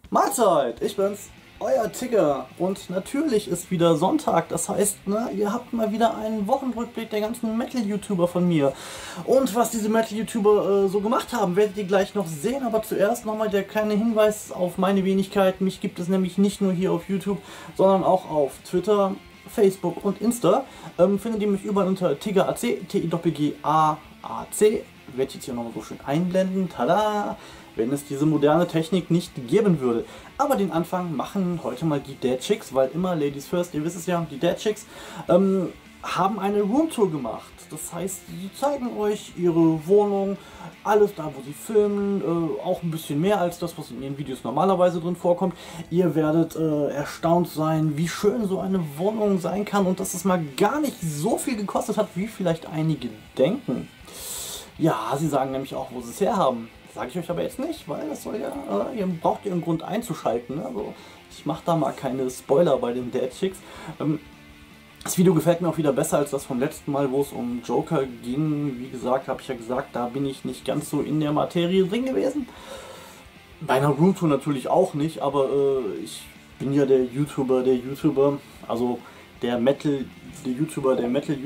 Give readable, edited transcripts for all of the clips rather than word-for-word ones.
Mahlzeit, ich bin's, euer Tigger. Und natürlich ist wieder Sonntag, das heißt, ne, ihr habt mal wieder einen Wochenrückblick der ganzen Metal-YouTuber von mir. Und was diese Metal-YouTuber so gemacht haben, werdet ihr gleich noch sehen. Aber zuerst nochmal der kleine Hinweis auf meine Wenigkeit. Mich gibt es nämlich nicht nur hier auf YouTube, sondern auch auf Twitter, Facebook und Insta. Findet ihr mich überall unter TiggerAC, T-I-G-G-A-A-C. Werde ich jetzt hier nochmal so schön einblenden. Tada! Wenn es diese moderne Technik nicht geben würde. Aber den Anfang machen heute mal die Dad Chicks, weil immer Ladies first, ihr wisst es ja, die Dad Chicks haben eine Roomtour gemacht. Das heißt, sie zeigen euch ihre Wohnung, alles da, wo sie filmen, auch ein bisschen mehr als das, was in ihren Videos normalerweise drin vorkommt. Ihr werdet erstaunt sein, wie schön so eine Wohnung sein kann und dass es mal gar nicht so viel gekostet hat, wie vielleicht einige denken. Ja, sie sagen nämlich auch, wo sie es herhaben. Sage ich euch aber jetzt nicht, weil das soll ja, ihr braucht ihren Grund einzuschalten. Also ich mache da mal keine Spoiler bei den Dad Chicks. Das Video gefällt mir auch wieder besser als das vom letzten Mal, wo es um Joker ging. Wie gesagt, habe ich ja gesagt, da bin ich nicht ganz so in der Materie drin gewesen. Bei einer Roomtour natürlich auch nicht, aber ich bin ja der YouTuber, also der Metal-YouTuber,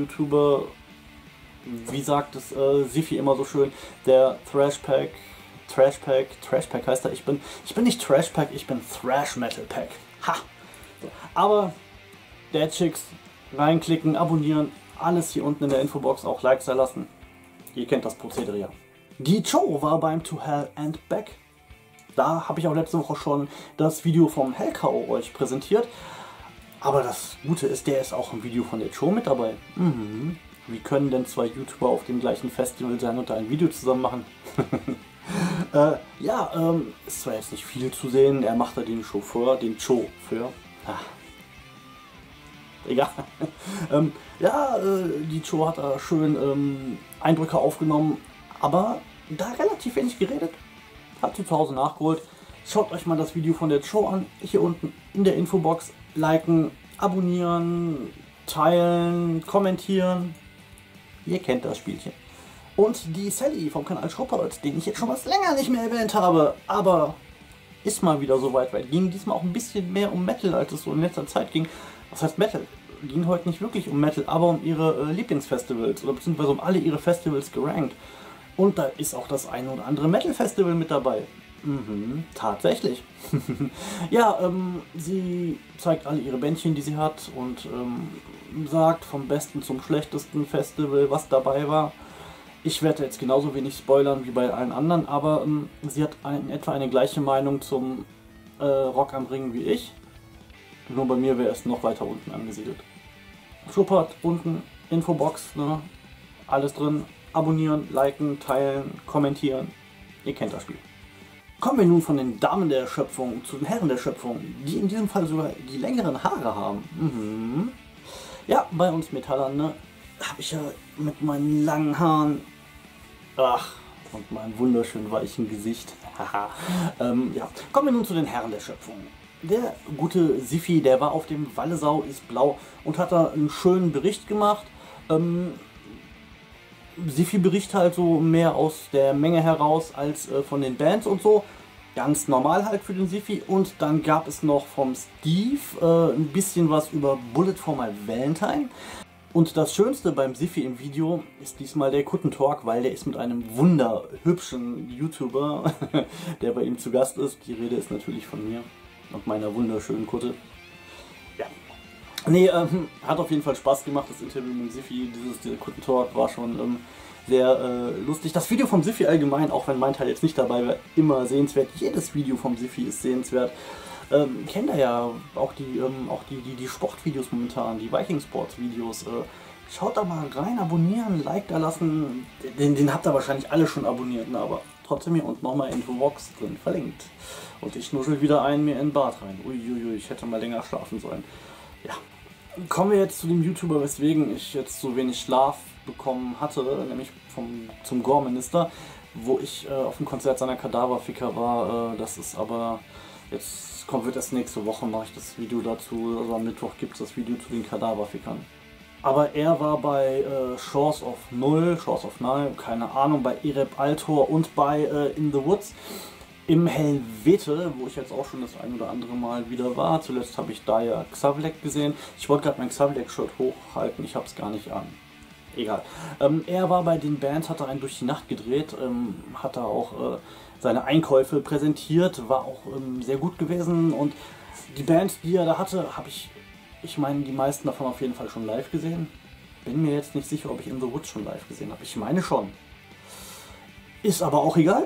wie sagt es Sifi immer so schön, der Trashpack heißt er, ich bin nicht Trashpack, ich bin Thrash Metal Pack. Ha! So. Aber Dad Chicks, reinklicken, abonnieren, alles hier unten in der Infobox, auch Likes da lassen. Ihr kennt das Prozedere ja. Die Cho war beim To Hell and Back. Da habe ich auch letzte Woche schon das Video vom Hellcow euch präsentiert. Aber das Gute ist, der ist auch im Video von der Cho mit dabei. Wie können denn zwei YouTuber auf dem gleichen Festival sein und da ein Video zusammen machen? Ist zwar jetzt nicht viel zu sehen, er macht da den Chauffeur, den Chauffeur. Egal. Die Cho hat da schön Eindrücke aufgenommen, aber da relativ wenig geredet. Hat sie zu Hause nachgeholt. Schaut euch mal das Video von der Cho an, hier unten in der Infobox. Liken, abonnieren, teilen, kommentieren. Ihr kennt das Spielchen. Und die Sally vom Kanal Schruppert, den ich jetzt schon was länger nicht mehr erwähnt habe, aber ist mal wieder so weit. Ging diesmal auch ein bisschen mehr um Metal, als es so in letzter Zeit ging. Was heißt Metal? Ging heute nicht wirklich um Metal, aber um ihre Lieblingsfestivals oder beziehungsweise um alle ihre Festivals gerankt. Und da ist auch das eine oder andere Metal-Festival mit dabei. Tatsächlich. Sie zeigt alle ihre Bändchen, die sie hat und sagt vom besten zum schlechtesten Festival, was dabei war. Ich werde jetzt genauso wenig spoilern wie bei allen anderen, aber sie hat in etwa eine gleiche Meinung zum Rock am Ring wie ich. Nur bei mir wäre es noch weiter unten angesiedelt. Schruppert, unten, Infobox, ne? Alles drin. Abonnieren, liken, teilen, kommentieren. Ihr kennt das Spiel. Kommen wir nun von den Damen der Schöpfung zu den Herren der Schöpfung, die in diesem Fall sogar die längeren Haare haben. Ja, bei uns Metallern, ne, habe ich ja mit meinen langen Haaren, und meinem wunderschön weichen Gesicht. Kommen wir nun zu den Herren der Schöpfung. Der gute Sifi, der war auf dem Wallesau ist blau und hat da einen schönen Bericht gemacht. Sifi berichtet halt so mehr aus der Menge heraus als von den Bands und so. Ganz normal halt für den Sifi. Und dann gab es noch vom Steve ein bisschen was über Bullet for My Valentine. Und das Schönste beim Sifi im Video ist diesmal der Kuttentalk, weil der ist mit einem wunderhübschen YouTuber, der bei ihm zu Gast ist. Die Rede ist natürlich von mir und meiner wunderschönen Kutte. Ja. Nee, hat auf jeden Fall Spaß gemacht, das Interview mit Sifi. Dieser Kuttentalk war schon sehr lustig. Das Video vom Sifi allgemein, auch wenn mein Teil jetzt nicht dabei war, immer sehenswert. Jedes Video vom Sifi ist sehenswert. Kennt ihr ja auch die Sportvideos momentan, die Viking Sports Videos. Schaut da mal rein, abonnieren, Like da lassen. Den habt ihr wahrscheinlich alle schon abonniert, ne? Aber trotzdem hier unten nochmal Infobox drin verlinkt. Und ich nuschel wieder mir in den Bart rein. Uiuiui, ich hätte mal länger schlafen sollen. Ja. Kommen wir jetzt zu dem YouTuber, weswegen ich jetzt so wenig Schlaf bekommen hatte, nämlich zum Gore-Minister, wo ich auf dem Konzert seiner Kadaverficker war. Das ist aber jetzt wird erst nächste Woche, mache ich das Video dazu, also am Mittwoch gibt es das Video zu den Kadaverfickern. Aber er war bei Shores of Null, keine Ahnung, bei Ereb Altor und bei In the Woods. im Helvete, wo ich jetzt auch schon das ein oder andere Mal wieder war. Zuletzt habe ich da ja Xavlek gesehen. Ich wollte gerade mein Xavlek-Shirt hochhalten, ich habe es gar nicht an. Egal. Er war bei den Bands, hat er einen durch die Nacht gedreht, hat er auch seine Einkäufe präsentiert, war auch sehr gut gewesen und die Bands, die er da hatte, habe ich meine, die meisten davon auf jeden Fall schon live gesehen. Bin mir jetzt nicht sicher, ob ich In the Woods schon live gesehen habe. Ich meine schon. Ist aber auch egal.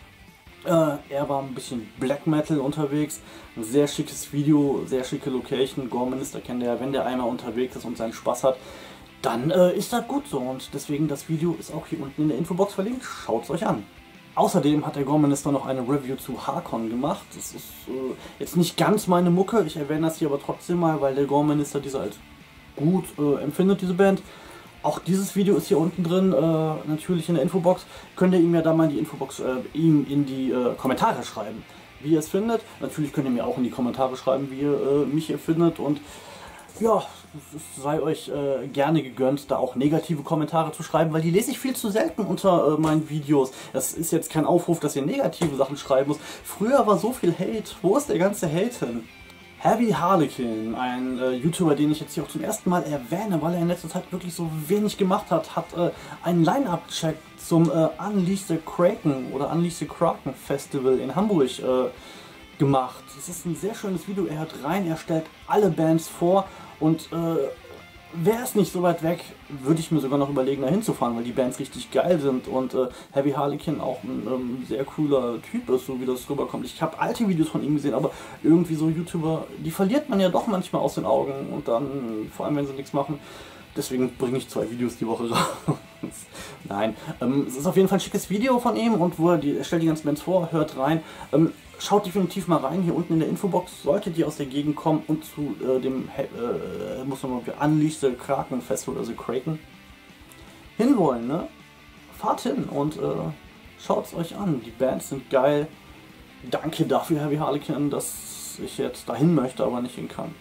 Er war ein bisschen Black Metal unterwegs. Ein sehr schickes Video, sehr schicke Location. Gore-Minister kennt er, wenn der einmal unterwegs ist und seinen Spaß hat, dann ist das gut so. Und deswegen, das Video ist auch hier unten in der Infobox verlinkt. Schaut es euch an. Außerdem hat der Gore-Minister noch eine Review zu Harkon gemacht. Das ist jetzt nicht ganz meine Mucke. Ich erwähne das hier aber trotzdem mal, weil der Gore-Minister diese als gut empfindet, diese Band. Auch dieses Video ist hier unten drin, natürlich in der Infobox. Könnt ihr ihm ja da mal in die Infobox, ihm in die Kommentare schreiben, wie ihr es findet. Natürlich könnt ihr mir auch in die Kommentare schreiben, wie ihr mich hier findet. Und ja, es sei euch gerne gegönnt, da auch negative Kommentare zu schreiben, weil die lese ich viel zu selten unter meinen Videos. Das ist jetzt kein Aufruf, dass ihr negative Sachen schreiben müsst. Früher war so viel Hate. Wo ist der ganze Hate hin? Heavy Harlequin, ein YouTuber, den ich jetzt hier auch zum ersten Mal erwähne, weil er in letzter Zeit wirklich so wenig gemacht hat, hat einen Line-Up-Check zum Unleash the Kraken oder Unleash the Kraken Festival in Hamburg gemacht. Das ist ein sehr schönes Video, er hört rein, er stellt alle Bands vor und wäre es nicht so weit weg, würde ich mir sogar noch überlegen, da hinzufahren, weil die Bands richtig geil sind und Heavy Harlequin auch ein sehr cooler Typ ist, so wie das rüberkommt. Ich habe alte Videos von ihm gesehen, aber irgendwie so YouTuber, die verliert man ja doch manchmal aus den Augen und dann, vor allem wenn sie nichts machen, deswegen bringe ich 2 Videos die Woche raus. Nein, es ist auf jeden Fall ein schickes Video von ihm und wo er stellt die ganzen Bands vor, hört rein. Schaut definitiv mal rein, hier unten in der Infobox, solltet ihr aus der Gegend kommen und zu dem muss man mal Unleash the Kraken Festival, also Kraken, hinwollen, ne? Fahrt hin und schaut es euch an. Die Bands sind geil. Danke dafür, Heavy Harlequin, dass ich jetzt dahin möchte, aber nicht hin kann.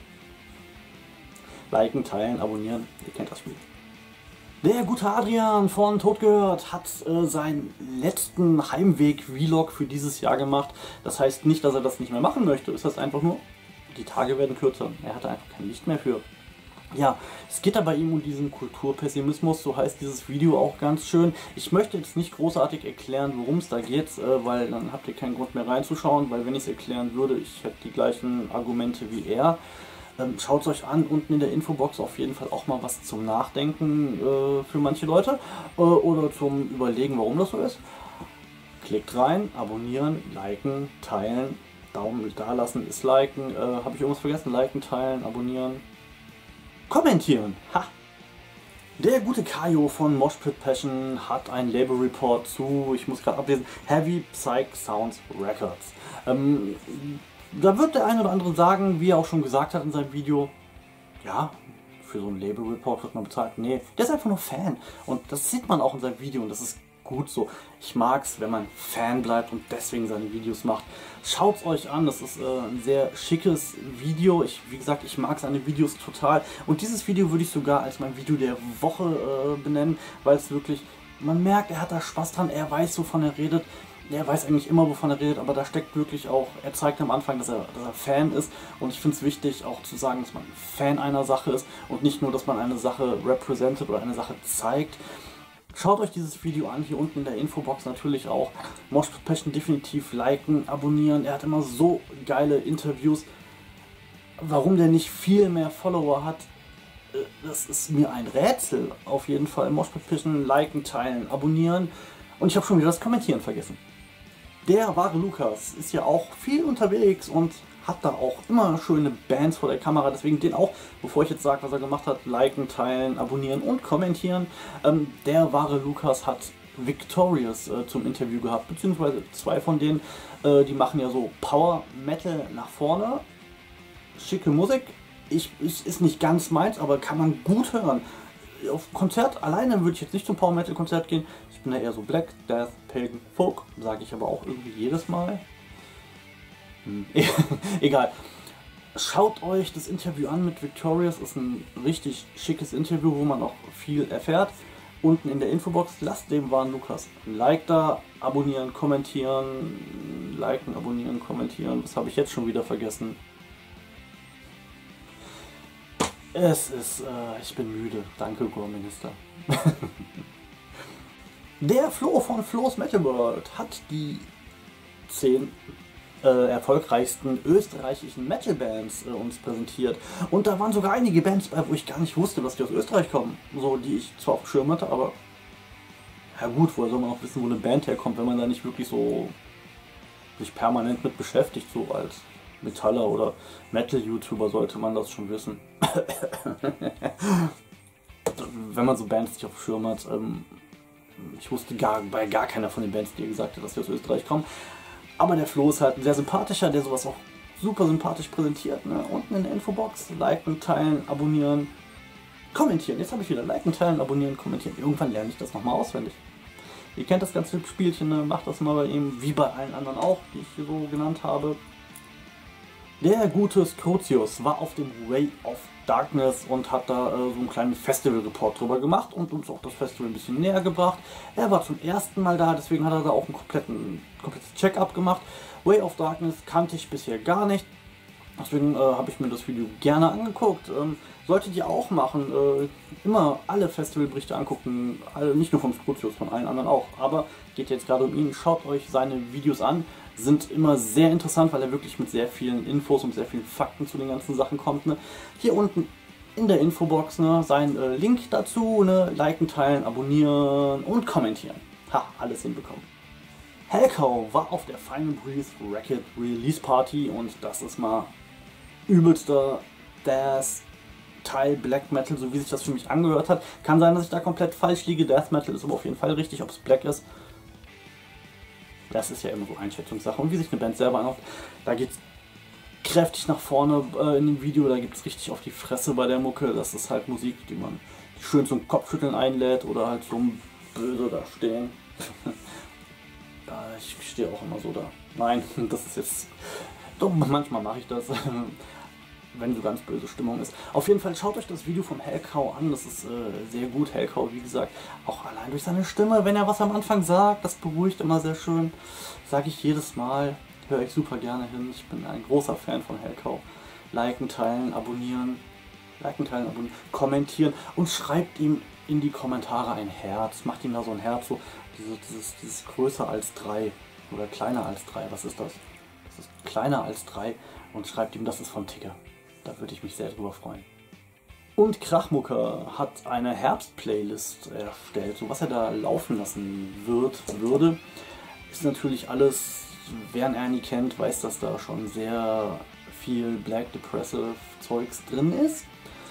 Liken, teilen, abonnieren, ihr kennt das Spiel. Der gute Adrian von Tod gehört hat seinen letzten Heimweg-Vlog für dieses Jahr gemacht. Das heißt nicht, dass er das nicht mehr machen möchte. Es heißt einfach nur, die Tage werden kürzer. Er hatte einfach kein Licht mehr für. Ja, es geht da bei ihm um diesen Kulturpessimismus, so heißt dieses Video auch ganz schön. Ich möchte jetzt nicht großartig erklären, worum es da geht, weil dann habt ihr keinen Grund mehr reinzuschauen, weil wenn ich es erklären würde, ich hätte die gleichen Argumente wie er. Schaut es euch an, unten in der Infobox auf jeden Fall auch mal was zum Nachdenken für manche Leute oder zum Überlegen, warum das so ist. Klickt rein, abonnieren, liken, teilen, Daumen da lassen ist liken. Habe ich irgendwas vergessen? Liken, teilen, abonnieren, kommentieren. Ha! Der gute Kajo von Mosh Pit Passion hat einen Label Report zu, ich muss gerade ablesen, Heavy Psych Sounds Records. Da wird der ein oder andere sagen, wie er auch schon gesagt hat in seinem Video, ja, für so einen Label Report wird man bezahlt. Nee, der ist einfach nur Fan. Und das sieht man auch in seinem Video und das ist gut so. Ich mag es, wenn man Fan bleibt und deswegen seine Videos macht. Schaut es euch an, das ist ein sehr schickes Video. Wie gesagt, ich mag seine Videos total. Und dieses Video würde ich sogar als mein Video der Woche benennen, weil es wirklich, man merkt, er hat da Spaß dran, er weiß, wovon er redet. Er weiß eigentlich immer, wovon er redet, aber da steckt wirklich auch, er zeigt am Anfang, dass er Fan ist und ich finde es wichtig auch zu sagen, dass man Fan einer Sache ist und nicht nur, dass man eine Sache repräsentiert oder eine Sache zeigt. Schaut euch dieses Video an, hier unten in der Infobox natürlich auch. Mosh Pit Passion definitiv liken, abonnieren, er hat immer so geile Interviews. Warum der nicht viel mehr Follower hat, das ist mir ein Rätsel. Auf jeden Fall Mosh Pit Passion liken, teilen, abonnieren und ich habe schon wieder das Kommentieren vergessen. Der wahre Lukas ist ja auch viel unterwegs und hat da auch immer schöne Bands vor der Kamera, deswegen den auch, bevor ich jetzt sage, was er gemacht hat, liken, teilen, abonnieren und kommentieren. Der wahre Lukas hat Victorious zum Interview gehabt, beziehungsweise 2 von denen, die machen ja so Power Metal nach vorne, schicke Musik, ist nicht ganz meins, aber kann man gut hören. Auf Konzert alleine würde ich jetzt nicht zum Power Metal Konzert gehen. Ich bin da eher so Black, Death, Pagan, Folk, sage ich aber auch irgendwie jedes Mal. Egal. Schaut euch das Interview an mit Victorious, ist ein richtig schickes Interview, wo man auch viel erfährt. unten in der Infobox. Lasst dem wahren Lukas ein Like da, abonnieren, kommentieren, liken, abonnieren, kommentieren. Was habe ich jetzt schon wieder vergessen? Ich bin müde. Danke, Gourminister. Der Flo von Flo's Metal World hat die 10 erfolgreichsten österreichischen Metal-Bands uns präsentiert. Und da waren sogar einige Bands bei, wo ich gar nicht wusste, dass die aus Österreich kommen. So, die ich zwar auf dem Schirm hatte, aber ja gut, woher soll man auch wissen, wo eine Band herkommt, wenn man da nicht wirklich so sich permanent mit beschäftigt, so als Metaller oder Metal-YouTuber sollte man das schon wissen. Wenn man so Bands nicht auf dem Schirm hat, ich wusste bei gar keiner von den Bands, die gesagt hat, dass sie aus Österreich kommen. Aber der Flo ist halt ein sehr sympathischer, der sowas auch super sympathisch präsentiert. Ne? Unten in der Infobox liken, teilen, abonnieren, kommentieren. Jetzt habe ich wieder liken, teilen, abonnieren, kommentieren. Irgendwann lerne ich das nochmal auswendig. Ihr kennt das ganze Spielchen, ne? Macht das mal bei ihm, wie bei allen anderen auch, die ich hier so genannt habe. Der gute Scotius war auf dem Way of Darkness und hat da so einen kleinen Festival-Report drüber gemacht und uns auch das Festival ein bisschen näher gebracht. Er war zum ersten Mal da, deswegen hat er da auch ein komplettes Check-up gemacht. Way of Darkness kannte ich bisher gar nicht, deswegen habe ich mir das Video gerne angeguckt. Solltet ihr auch machen, immer alle Festivalberichte angucken, nicht nur von Scotius, von allen anderen auch, aber geht jetzt gerade um ihn, schaut euch seine Videos an. Sind immer sehr interessant, weil er wirklich mit sehr vielen Infos und sehr vielen Fakten zu den ganzen Sachen kommt. Ne? Hier unten in der Infobox sein Link dazu, ne? Liken, teilen, abonnieren und kommentieren. Ha, alles hinbekommen. Hellcow war auf der Final Breeze Record Release Party und das ist mal übelster Death-Teil Black Metal, so wie sich das für mich angehört hat. Kann sein, dass ich da komplett falsch liege. Death Metal ist aber auf jeden Fall richtig, ob es Black ist. Das ist ja immer so Einschätzungssache. Und wie sich eine Band selber anhört, da geht es kräftig nach vorne in dem Video, da gibt es richtig auf die Fresse bei der Mucke. Das ist halt Musik, die man schön zum Kopfschütteln einlädt oder halt so böse da stehen. Ja, ich stehe auch immer so da. Nein, das ist jetzt... Doch, manchmal mache ich das, wenn so ganz böse Stimmung ist. Auf jeden Fall schaut euch das Video vom Hellcow an, das ist sehr gut. Hellcow, wie gesagt, auch allein durch seine Stimme, wenn er was am Anfang sagt, das beruhigt immer sehr schön. Sage ich jedes Mal, höre ich super gerne hin. Ich bin ein großer Fan von Hellcow. Liken, teilen, abonnieren, kommentieren und schreibt ihm in die Kommentare ein Herz. Macht ihm da so ein Herz, so dieses größer als 3 oder kleiner als 3. Was ist das? Das ist kleiner als 3 und schreibt ihm, das ist von Ticker. Da würde ich mich sehr drüber freuen. Und Krachmucker hat eine Herbst-Playlist erstellt. So was er da laufen lassen würde, ist natürlich alles, wer ihn Ernie kennt, weiß, dass da schon sehr viel Black Depressive Zeugs drin ist.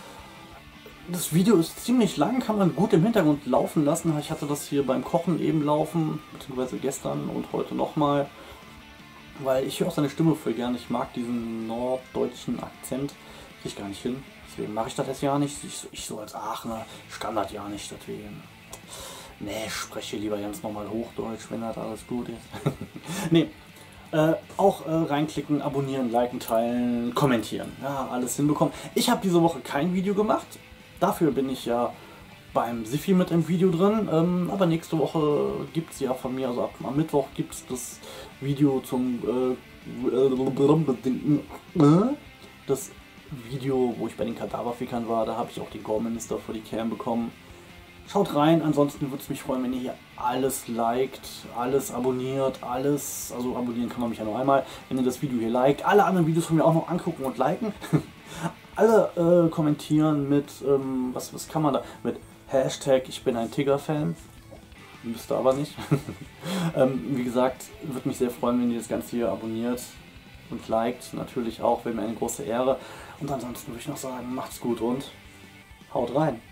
Das Video ist ziemlich lang, kann man gut im Hintergrund laufen lassen. Ich hatte das hier beim Kochen eben laufen, beziehungsweise gestern und heute nochmal. Weil ich höre auch seine Stimme voll gern. Ich mag diesen norddeutschen Akzent. Kriege ich gar nicht hin. Deswegen mache ich das jetzt ja nicht. Ich so als Aachener, ich kann das ja nicht. Deswegen. Nee, ich spreche lieber ganz normal Hochdeutsch, wenn das alles gut ist. Nee. Auch reinklicken, abonnieren, liken, teilen, kommentieren. Ja, alles hinbekommen. Ich habe diese Woche kein Video gemacht. Dafür bin ich ja beim Siffi mit im Video drin, aber nächste Woche gibt es ja von mir, also am Mittwoch gibt es das Video zum das Video, wo ich bei den Kadaverfickern war, da habe ich auch den Gourminister vor die Cam bekommen. Schaut rein, ansonsten würde es mich freuen, wenn ihr hier alles liked, alles abonniert, alles, also abonnieren kann man mich ja nur einmal, wenn ihr das Video hier liked, alle anderen Videos von mir auch noch angucken und liken. Alle kommentieren mit, was kann man da, mit Hashtag ich bin ein Tigger-Fan, müsste aber nicht. Wie gesagt, würde mich sehr freuen, wenn ihr das Ganze hier abonniert und liked, natürlich auch, wäre mir eine große Ehre. Und ansonsten würde ich noch sagen, macht's gut und haut rein.